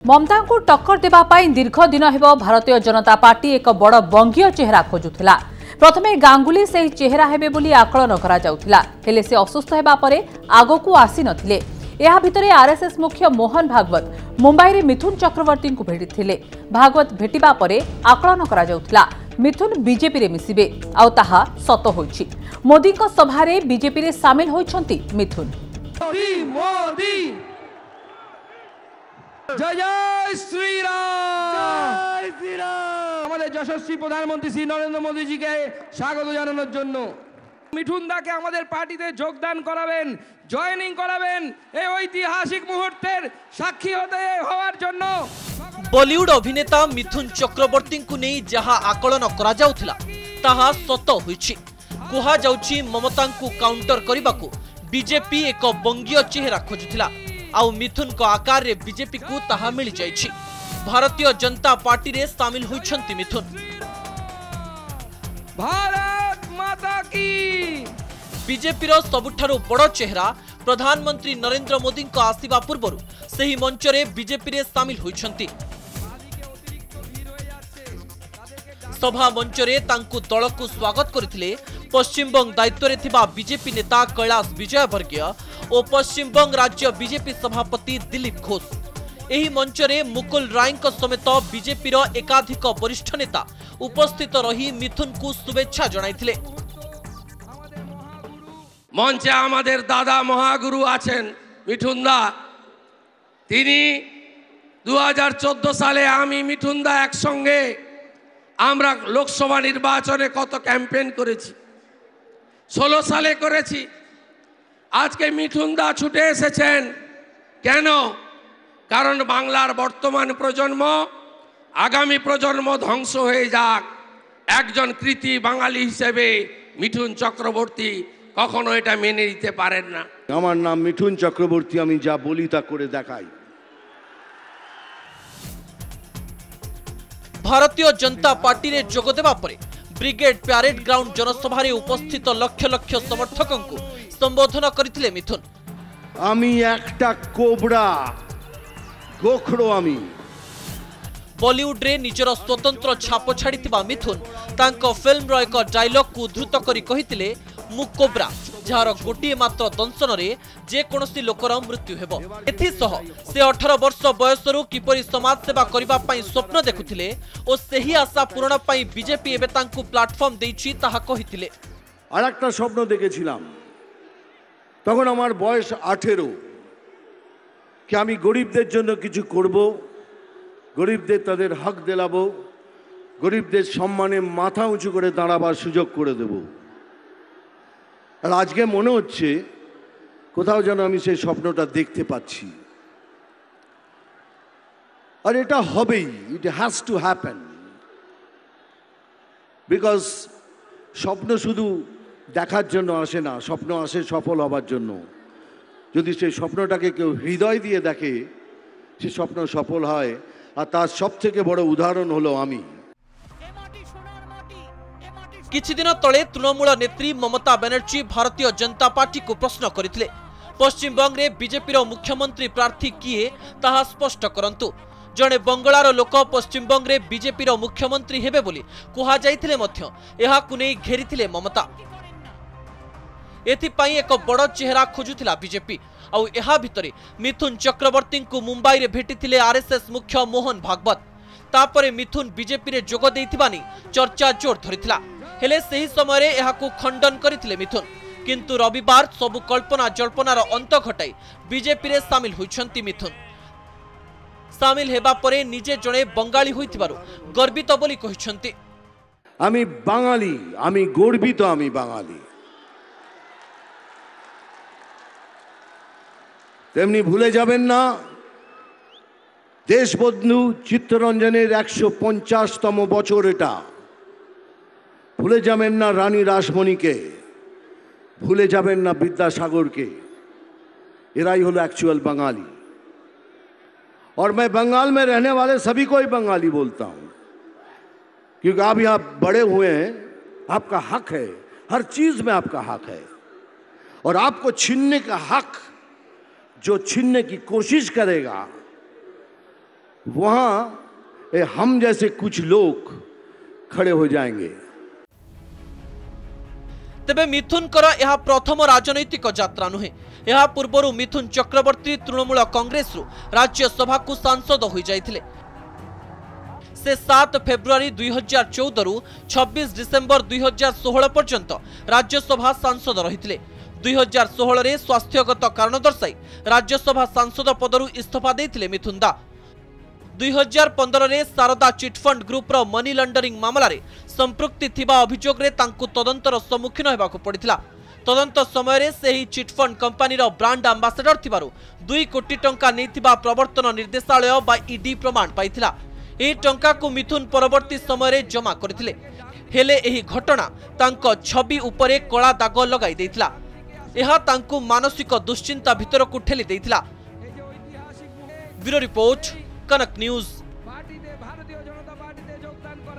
ममता को टक्कर देवाई दीर्घ दिन हेब भारतीय जनता पार्टी एक बड़ बंगीय चेहरा खोजुला। प्रथमे गांगुली से चेहरा हेबे बोली आकलन करा जाउथिला, हेले से असुस्थ हेबा परे आगकू आसी नथिले। एहा भितरे आरएसएस मुख्य मोहन भागवत मुंबई रे मिथुन चक्रवर्ती को भेटिथिले। भागवत भेटिबा परे आकलन करा जाउथिला मिथुन बीजेपी रे मिसिबे, आउ ताहा सत होइछि। मोदी को सभा रे बीजेपी रे शामिल होइछंती मिथुन। मोदी जय जय श्री राम, जय श्री राम। हमारे यशस्वी प्रधानमंत्री श्री नरेंद्र मोदी जी के स्वागत জানানোর জন্য মিঠুন দাকে আমাদের পার্টিতে যোগদান করাবেন, জয়েনিং করাবেন, এই ঐতিহাসিক মুহূর্তের সাক্ষী হওয়ার জন্য। বলিউড অভিনেতা মিথুন চক্রবর্তী को नहीं जहां आकलन करा जाउथिला ताहा सत होइछि। कुहा जाउछि ममता को काउंटर करबाकू बीजेपी एक बंगीय चेहरा खोजुथिला, आउ मिथुन को आकार रे बीजेपी को ताहा मिल जाइछि। भारतीय जनता पार्टी रे शामिल होइछंती मिथुन। भारत माता की। बीजेपी रो सबुठारो बड़ चेहरा प्रधानमंत्री नरेंद्र मोदी को आसीबा पूर्वरु सही मंच रे बीजेपी रे शामिल होइछंती। सभा मंच रे तांकु दल को स्वागत करथिले पश्चिमबंग दायित्व रे थिबा बीजेपी नेता कैलाश विजयवर्गीय और पश्चिमबंग राज्य बीजेपी सभापति दिलीप घोष। एही मंच रे मुकुल राय समेत बीजेपी रो एकाधिक वरिष्ठ नेता उपस्थित रही मिथुन को शुभेच्छा जणाइथिले। मंचे आमादेर दादा महागुरु आছেন মিঠুন দা। তিনি 2014 সালে আমি মিঠুন দা একসঙ্গে আমরা লোকসভা নির্বাচনে কত ক্যাম্পেইন করেছি, 16 সালে করেছি। আজকে মিঠুন দা ছুটে এসেছেন কেন? কারণ বাংলার বর্তমান প্রজন্ম আগামী প্রজন্ম ধ্বংস হয়ে যাক, একজন কৃতি বাঙালি হিসেবে মিঠুন চক্রবর্তী কখনো এটা মেনে নিতে পারেন না। আমার নাম মিঠুন চক্রবর্তী, আমি যা বলি তা করে দেখাই। भारतीय जनता पार्टी रे जोग देबा परे ब्रिगेड प्यारेड ग्राउंड जनसभा रे उपस्थित लक्ष लक्ष समर्थकों को संबोधन करथिले मिथुन। আমি একটা কোবরা গোখরো। আমি बॉलीवुड रे निजर स्वतंत्र छाप छाड़िथिबा मिथुन तांको फिल्म रो एक डायलॉग को उद्धृत करी कहिथिले मु कोब्रा, जार गोटिए मात्र दंशन रे जे कोनोसी लोकर मृत्यु हेबो। एथि सह से 18 वर्ष बयसरु किपरि समाज सेवा करिबा पई स्वप्न देखुथिले ओ सेही आशा पूर्ण पई बीजेपी एबे तांकु प्लेटफॉर्म देइछि ताहा कहिथिले। আরেকটা স্বপ্ন দেখেছিলাম, তখন আমার বয়স 18, কি আমি গরিবদের জন্য কিছু করব, গরিবদের তাদের হক দিলাবো, গরিবদের সম্মানে মাথা উঁচু করে দাঁড়াবার সুযোগ করে দেব। আর আজকে মনে হচ্ছে কোথাও যেন আমি সেই স্বপ্নটা দেখতে পাচ্ছি। আর এটা হবেই, it has to happen, because স্বপ্ন শুধু দেখার জন্য আসে না, স্বপ্ন আসে সফল হবার জন্য। যদি সেই স্বপ্নটাকে কেউ হৃদয় দিয়ে দেখে, সে স্বপ্ন সফল হয়। আর তার সবথেকে বড় উদাহরণ হলো আমি। किछि दिन तले तृणमूल नेत्री ममता बनर्जी भारतीय जनता पार्टी को प्रश्न करथिले पश्चिम बंग रे बीजेपी रो मुख्यमंत्री प्रार्थी किए ताहा स्पष्ट करंतु। जणे बंगलार लोक पश्चिम बंग रे बीजेपी रो मुख्यमंत्री हेबे बोली कुहा जाइथिले मध्य एहा कुनै घेरिथिले ममता। एथि पई एक बड़ चेहरा खोजुथिला बीजेपी। आउ एहा भितरे मिथुन चक्रवर्ती को मुंबई रे भेटिथिले आरएसएस मुख्य मोहन भागवत। तापरे मिथुन बीजेपी रे जोग देइथिबा नै चर्चा जोर धरिथिला, हेले सही समय रे एहाकू खंडन करथिले मिथुन। किंतु रविवार सबु कल्पना जल्पनार अंत घटाई बीजेपी रे शामिल होइछंती मिथुन। शामिल हेबा परे निजे जणे बंगाली होइथिबारु गर्वित बोली कहिछंती। আমি বাঙালি, আমি গর্বিত, আমি বাঙালি। তেমনি ভুলে যাবেন না দেশবন্ধু চিত্তরঞ্জনের 150তম বছর এটা। ভুলে যাবেন না রানী রাসমণিকে, ভুলে যাবেন না विद्यासागर। এরাই হলো एक्चुअल बंगाली। और मैं बंगाल में रहने वाले सभी को ही बंगाली बोलता हूँ, क्योंकि आप यहाँ बड़े हुए हैं, आपका हक है, हर चीज में आपका हक है। और आपको छीनने का हक जो छीनने की कोशिश करेगा वहां हम जैसे कुछ लोग खड़े हो जाएंगे। तेबे मिथुन कर यह प्रथम राजनैतिक यात्रा नुहे। यह पूर्व मिथुन चक्रवर्ती तृणमूल कांग्रेस रु राज्यसभा को सांसद हो जाइथिले। से 7 फेब्रुआरी 2014 रु 26 डिसेंबर 2016 पर्यंत राज्यसभा सांसद रहिथिले। 2016 रे स्वास्थ्यगत कारण दर्शाई राज्यसभा सांसद पदरु इस्तीफा देथिले मिथुन दा। 2015 रे शारदा चिटफंड ग्रुप रो मनी लॉन्डरिंग मामला रे संपृक्ति थिबा अभियोग रे तांकु तदंतर सम्मुखीन हेबाकु पड़िथिला। तदंत समय रे सेही चिटफंड कंपनी रो ब्रांड एम्बेसडर थिबारु 2 कोटी टंका नेथिबा प्रवर्तन निर्देशालय बा ईडी प्रमाण पाइथिला। ए टंका को मिथुन परवर्ती समय रे जमा करथिले। हेले एही घटना तांको छवि उपरे कला दाग लगाई देथिला। एहा तांकु मानसिक दुश्चिंता भितर को ठेली देथिला। Bureau report, Kanak news.